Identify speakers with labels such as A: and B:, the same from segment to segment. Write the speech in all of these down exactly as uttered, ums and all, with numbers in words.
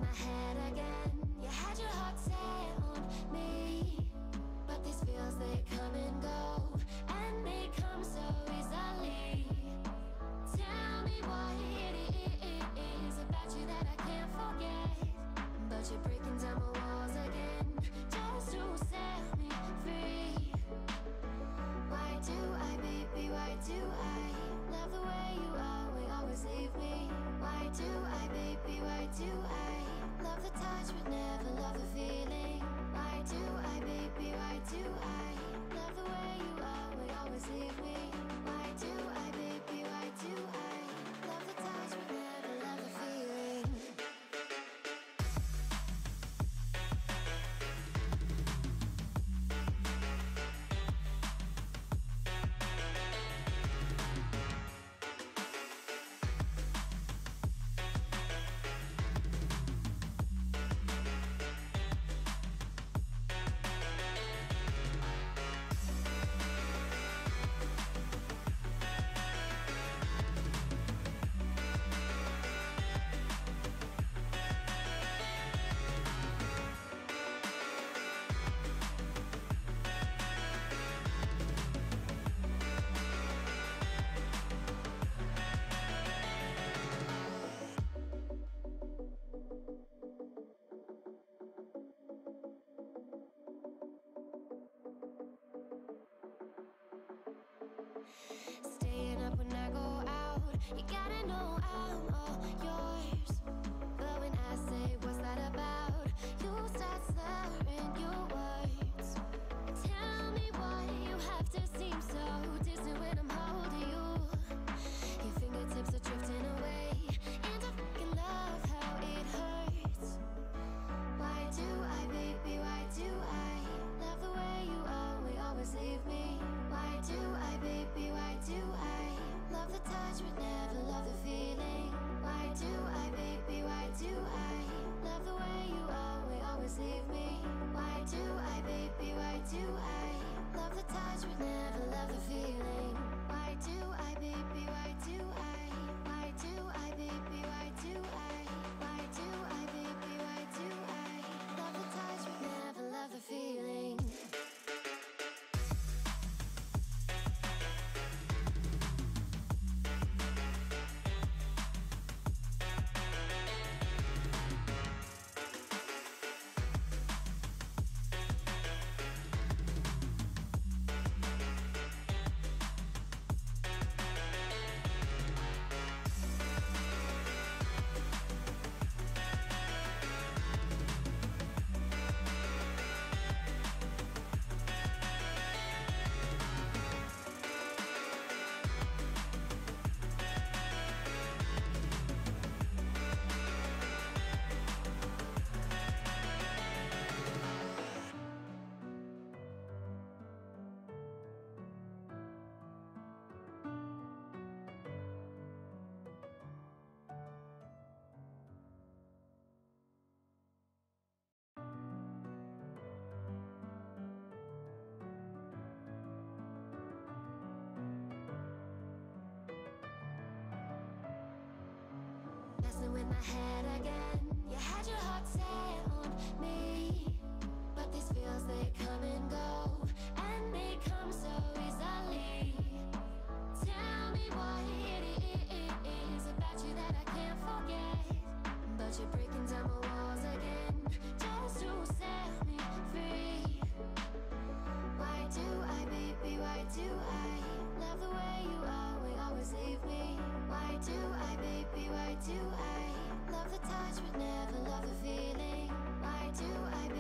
A: my head again. You had your heart set on me, but these feels, they come and go, and they come so easily. Tell me what it is about you that I can't forget, but you're breaking down my walls again, just to set me free. Why do I, baby, why do I love the way you always, always leave me? Why do I, baby, why do I love the touch but never love the feeling? Why do I, baby, why do I love the way you always, always leave me? Why do I, baby, why do I love the touch but never love the feeling? Staying up when I go out, you gotta know I'm all yours. But when I say what's that about, you start slurring your words. Tell me why you have to seem so distant when I'm holding you. Your fingertips are drifting away, and I fucking love how it hurts. Why do I, baby, why do I love the way you always, always leave me? Why do I, baby, why do I love the touch but never love the feeling? Why do I, baby, why do I love the way you always, always leave me? Why do I, baby, why do I love the touch but never love the feeling? Why do I, baby, why do I? Why do I, baby, why do I? Why do I, baby, why do I love the touch but never love the feeling? Messing with my head again. You had your heart set on me, but these feels, they come and go, and they come so easily. Tell me what it is about you that I can't forget, but you're breaking down my walls again, just to set me free. Why do I, baby, why do I love the way you always, always leave me? Why do I, baby, why do I love the touch but never love the feeling? Why do I, baby?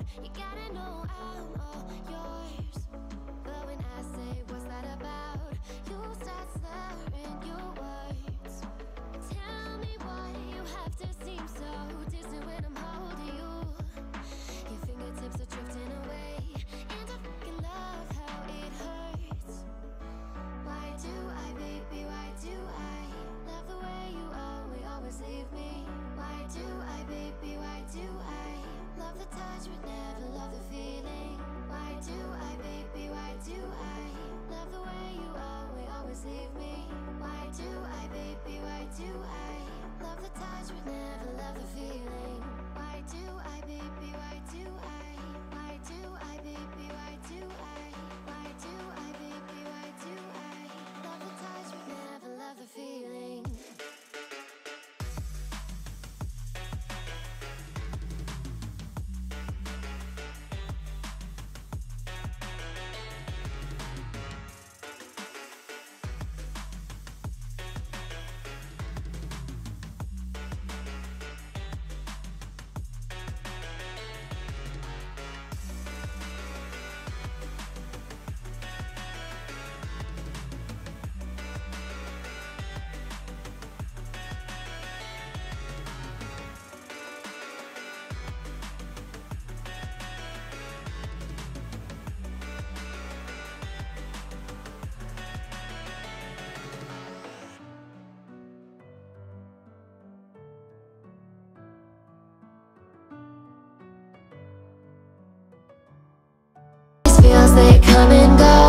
A: You gotta know I'm all yours. But when I say what's that about, you start slurring your words. Tell me why you have to seem so distant when I'm holding you. Your fingertips are drifting away, and I fucking love how it hurts. Why do I, baby, why do I love the way you always, always leave me? Why do I, baby, why do I love the touch but never love the feeling? Why do I, baby, why do I love the way you always, always leave me? Why do I, baby, why do I love the touch but never love the feeling? Why do I, baby, why do I? Why do I, baby, why do I? Why do I, baby, why do I love the touch but never love the feeling? Feels they come and go.